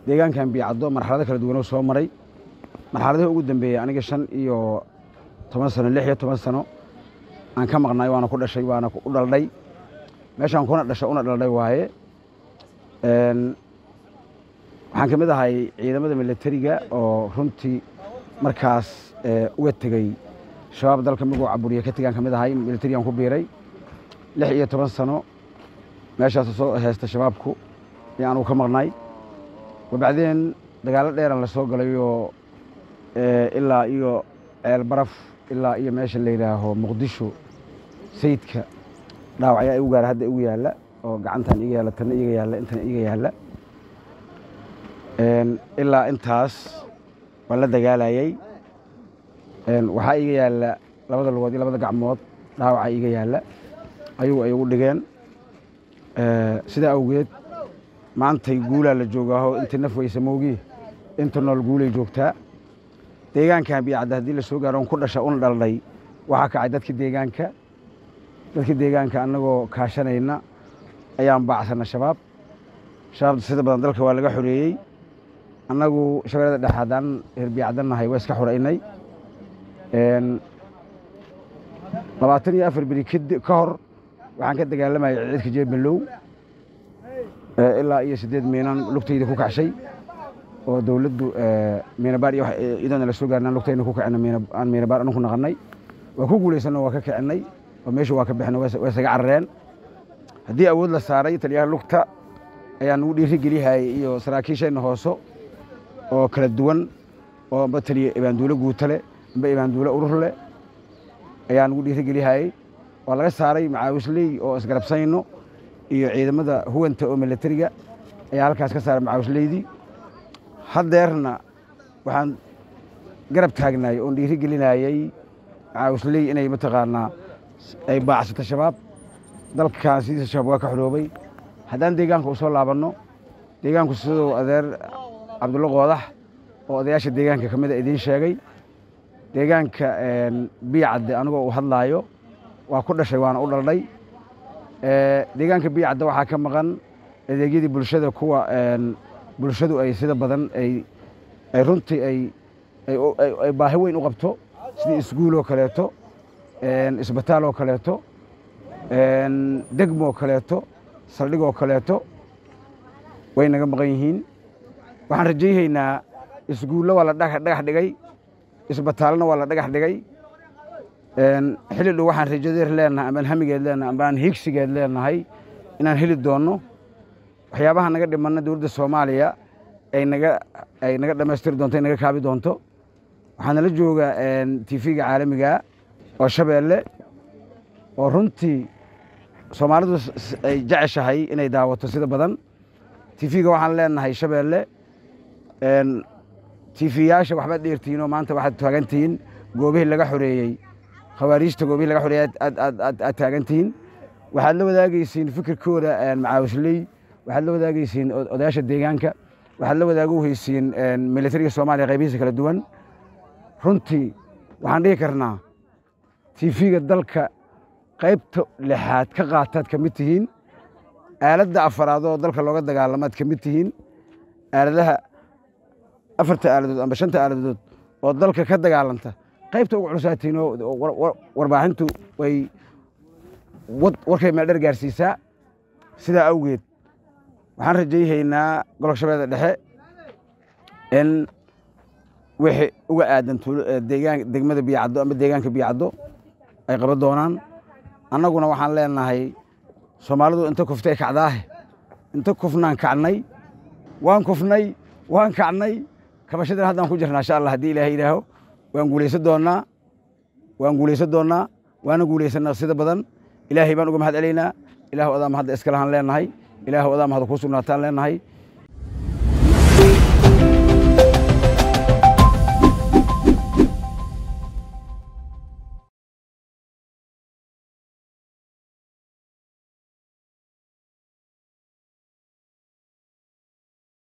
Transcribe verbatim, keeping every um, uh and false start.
deegaankan biicaddo marxalado kala duwan oo soo maray marxaladihii ugu dambeeyay aniga shan iyo toban sano lix iyo toban sano aan ka maqnay waana ku dhashay waana u dhalday meeshaan kuna dhashay una dhalday waaye een waxaan kamid ahay ciidamada militariga oo runtii markaas uga tagay shabaab dalka magoo caburiye ka tagaan kamid ahay militarigan ku biiray lix iyo toban sano meeshaas soo heesta shabaabku yaan uu ka maqnay وبعدين دقال دير la soo galayo ee ilaa iyo ceel baraf ilaa iyo meesha la yiraahdo Muqdisho sayidka dhaawacay ay u gaar hadda ugu yaala oo gacantan iga yaala tan iga yaala intan iga yaala een ilaa intaas wala dagaalayay een waxa iga yaala labada lugood iyo labada gacmood dhaawacay iga yaala ayuu ay ugu dhigeen ee sida awgeed maantay guula la joogaho inta naf way samoogi inta nool guulay joogtaa deegaanka biicadda hadii la soo gaaro ku dhasha una dhalday waxa ka cay dadka deegaanka dadka deegaanka anagoo kaashanayna ayaan baacsana shabaab shabaab sida badan dalka waa laga xoreeyay anagu shabeelada dhaxadan heer biicadanahay waa iska xoreynay een labaatan iyo afar bari ka hor waxaan ka dagaalamay ciidka Jeebalow ilaa iyo sideed miinan lugtayda ku kacshay oo dawladdu miina baar iyo idana la soo gaarnaa lugtayna ku kacna miina aan miina baar anu ku naqanay waa ku guuleysano waa ka kicinay oo meesha waa ka bixnay way isaga carreen hadii awood la saaray taliyaha lugta ayaan ugu dhiiri geliyahay iyo saraakiishayna hooso oo kala duwan oo bataliye ibaan duulo guutale amba ibaan duulo urur leh ayaan ugu dhiiri geliyahay waa laga saaray macaawisley oo isgarabsayno iyo ciidamada huwanta oo militariga ayaa halkaas ka saaray macaawisleydii hadeerna waxaan garab taagnay oo dhiiri gelinayay macaawisley inay mataqaanaa ay baacsato shabaab dalkaas sidii shabaab waa ka xoroobay haddaan deegaanka u soo laabanno deegaanku sidoo adeer Cabdulla Qoodax oo odayaasha deegaanka kamid ah idin sheegay deegaanka biicadde anigoo u hadlaayo waa ku dhashay waana u dhalday ee deegaanka biicadda waxa ka maqan adeegyadii bulshada kuwa een bulshadu ay sida badan ay ay runtii ay ay baahi weyn u qabto sidii iskuul oo kaleeto een isbitaal oo kaleeto een degmo oo kaleeto saldhig oo kaleeto way naga maqan yihiin waxaan rajaynaynaa iskuulo wala dhagax dhagax dhigay isbitaalna wala dhagax dhigay een xilli waxaan rajadeer leenahay ama hamigeed leenahay ama aan higsigeed leenahay inaan heli doono waxyaabaha naga dhimanna dawladda Soomaaliya ay naga ay naga dhameystir doonto naga kaabi doonto waxaan la joogaa een T V-ga caalamiga oo Shabeelle oo runtii Soomaalidu ay jeceshahay inay daawato sida badan T V-ga waxaan leenahay Shabeelle een T V-yaasha waxba dheertiino maanta waxaad taagantiin goobihii laga xoreeyay khawaarijta goobihii laga xoreeyay aad taagantiin waxaad la wadaagaysiin fikirkooda macaawisley waxaad la wadaagaysiin odayaasha deegaanka waxaad la wadaagaysiin militariga Soomaaliya qaybihiisa kala duwan runtii waxaan dhihi karnaa T V-ga dalka qaybta lixaad ka qaataad kamid tihiin aaladda afaraad oo dalka looga dagaalamaad kamid tihiin aaladaha afarta aaladood ama shanta aaladood oo dalka ka dagaalanta qaybta ugu culusaatay warbaahintu way warkay meel dheer gaarsiisaa sida awgeed waxaan rajaynaynaa gobolka Shabeellada Dhexe in wixii uga aadan deegaan degmada biicaddo ama deegaanka biicaddo ay qaban doonaan annaguna waxaan leenahay Soomaalidu inta kuftay kacdaah inta kufnaan kacnay waan kufnay waan kacnay kabashada haddaan ku jirnaa insha Allah hadii Ilaahay ilaaho waan guuleysan doonaa waan guuleysan doonaa waana guuleysanaa sida badan Ilaahay baan uga mahad celeynaa ilaahu adaa mahad iska lahan leenahay ilaahu adaa mahad ku sugnaataan leenahay